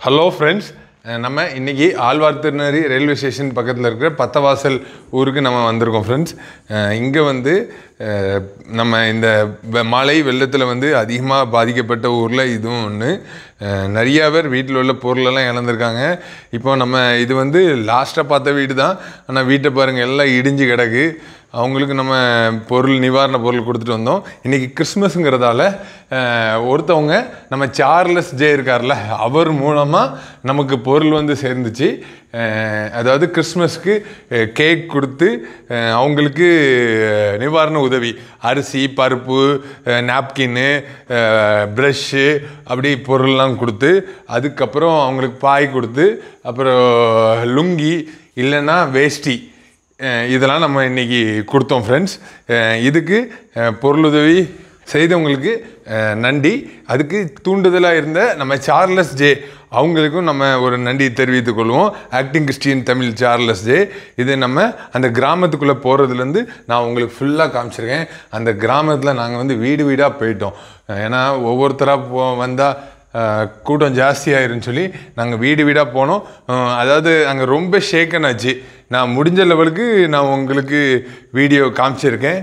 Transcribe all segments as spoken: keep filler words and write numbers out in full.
Hello friends, நம்ம இன்னைக்கு ஆழ்வார்த்திருநெறி railway station பக்கத்துல இருக்கிற பத்தவாசல் ஊருக்கு நம்ம வந்திருக்கோம் फ्रेंड्स. இங்க வந்து நம்ம இந்த மழை வெள்ளத்துல வந்து அதிகமா பாதிக்கப்பட்ட ஊர்ல இதுவும் ஒன்னு. நிறைய பேர் வீட்ல உள்ள பொருள் எல்லாம் இழந்திருக்காங்க. இப்போ நம்ம இது வந்து லாஸ்டா பார்த்த வீடு தான். ஆனா வீட்டை பாருங்க எல்லாம் இடிஞ்சு கிடக்கு. அவங்களுக்கு நம்ம பொருள் நிவாரண பொருள் கொடுத்துட்டு வந்தோம். இன்னைக்கு கிறிஸ்மஸ்ங்கறதால ஒருத்தவங்க நம்ம சார்லஸ் ஜே இருக்கார்ல அவர் மூலமா நமக்கு பொருள் வந்து சேர்ந்துச்சு. அதாவது கிறிஸ்மஸ்க்கு கேக் கொடுத்து அவங்களுக்கு நிவாரண உதவி அரிசி பருப்பு நாப்கின் பிரஷ் அப்படி பொருள்லாம் கொடுத்து அதுக்கப்புறம் அவங்களுக்கு பாய் கொடுத்து அப்புறம் லுங்கி இல்லைன்னா வேஷ்டி இதெல்லாம் நம்ம இன்னைக்கு கொடுத்தோம் फ्रेंड्स. இதுக்கு பொருளுதவி செய்தவங்களுக்கு நன்றி. அதுக்கு தூண்டுதலா இருந்த நம்ம சார்லஸ் ஜே அவங்களுக்கும் நம்ம ஒரு நன்றி தெரிவித்துக் கொள்வோம். Acting Christian Tamil Charles J. இது நம்ம அந்த கிராமத்துக்குள்ளே போகிறதுலேருந்து நான் உங்களுக்கு ஃபுல்லாக காமிச்சிருக்கேன். அந்த கிராமத்தில் நாங்கள் வந்து வீடு வீடாக போயிட்டோம். ஏன்னா ஒவ்வொருத்தராக போ வந்தால் கூட்டம் ஜாஸ்தியாயிருன்னு சொல்லி நாங்கள் வீடு வீடாக போனோம். அதாவது அங்கே ரொம்ப ஷேக்கன் ஆச்சு. நான் முடிஞ்ச லெவலுக்கு நான் உங்களுக்கு வீடியோ காமிச்சிருக்கேன்.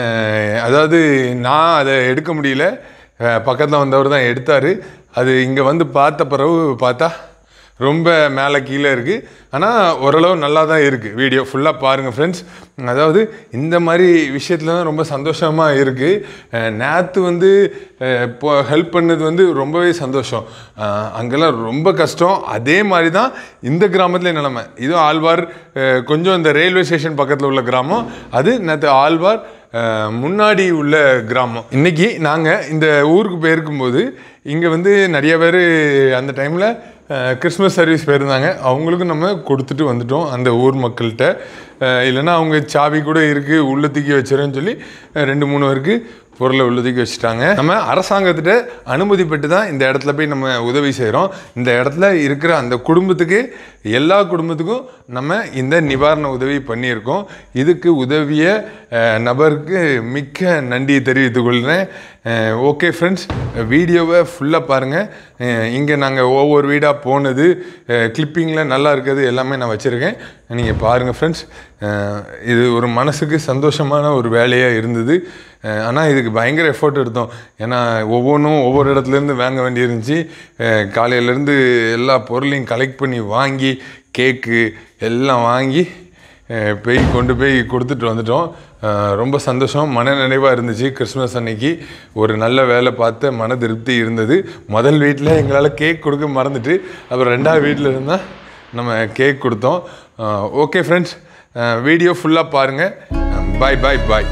அதாவது நான் அதை எடுக்க முடியல, பக்கத்தில் வந்தவர் தான் எடுத்தார். அது இங்கே வந்து பார்த்த பிறகு பார்த்தா ரொம்ப மேலே கீழே இருக்குது. ஆனால் ஓரளவு நல்லா தான் இருக்குது. வீடியோ ஃபுல்லாக பாருங்கள் ஃப்ரெண்ட்ஸ். அதாவது இந்த மாதிரி விஷயத்தில் தான் ரொம்ப சந்தோஷமாக இருக்குது. நேற்று வந்து இப்போ ஹெல்ப் பண்ணது வந்து ரொம்பவே சந்தோஷம். அங்கெல்லாம் ரொம்ப கஷ்டம். அதே மாதிரி தான் இந்த கிராமத்தில் நிலைமை. இதுவும் ஆழ்வார் கொஞ்சம் இந்த ரயில்வே ஸ்டேஷன் பக்கத்தில் உள்ள கிராமம். அது நேற்று ஆழ்வார் முன்னாடி உள்ள கிராமம். இன்றைக்கி நாங்கள் இந்த ஊருக்கு போயிருக்கும்போது இங்கே வந்து நிறைய பேர் அந்த டைமில் கிறிஸ்மஸ் சர்வீஸ் போயிருந்தாங்க. அவங்களுக்கும் நம்ம கொடுத்துட்டு வந்துட்டோம் அந்த ஊர் மக்கள்கிட்ட. இல்லைன்னா அவங்க சாவி கூட இருக்குது உள்ள தூக்கி வச்சுருன்னு சொல்லி ரெண்டு மூணு பேருக்கு பொருளை உள்ள தூக்கி வச்சுட்டாங்க. நம்ம அரசாங்கத்திட்ட அனுமதி பெற்று தான் இந்த இடத்துல போய் நம்ம உதவி செய்கிறோம். இந்த இடத்துல இருக்கிற அந்த குடும்பத்துக்கு எல்லா குடும்பத்துக்கும் நம்ம இந்த நிவாரண உதவி பண்ணியிருக்கோம். இதுக்கு உதவிய நபருக்கு மிக்க நன்றி தெரிவித்துக் கொள்கிறேன். ஓகே ஃப்ரெண்ட்ஸ், வீடியோவை ஃபுல்லாக பாருங்கள். இங்கே நாங்கள் ஒவ்வொரு வீடாக போனது கிளிப்பிங்கில் நல்லா இருக்கிறது எல்லாமே நான் வச்சுருக்கேன். நீங்கள் பாருங்கள் ஃப்ரெண்ட்ஸ். இது ஒரு மனசுக்கு சந்தோஷமான ஒரு வேலையாக இருந்தது. ஆனால் இதுக்கு பயங்கர எஃபோர்ட் எடுத்தோம். ஏன்னா ஒவ்வொன்றும் ஒவ்வொரு இடத்துலேருந்து வாங்க வேண்டியிருந்துச்சு. காலையிலேருந்து எல்லா பொருளையும் கலெக்ட் பண்ணி வாங்கி கேக்கு எல்லாம் வாங்கி போய் கொண்டு போய் கொடுத்துட்டு வந்துட்டோம். ரொம்ப சந்தோஷம், மன நிறைவாக இருந்துச்சு. கிறிஸ்மஸ் அன்னைக்கு ஒரு நல்ல வேலை பார்த்து மன திருப்தி இருந்தது. முதல் வீட்டில் எங்களால் கேக் கொடுக்க மறந்துட்டு அப்புறம் ரெண்டாவது வீட்டில் இருந்தால் நம்ம கேக் கொடுத்தோம். ஓகே ஃப்ரெண்ட்ஸ், வீடியோ ஃபுல்லாக பாருங்கள். பாய் பாய் பாய்.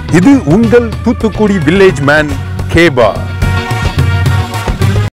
இது உங்கள் தூத்துக்குடி வில்லேஜ் மேன் கேபா.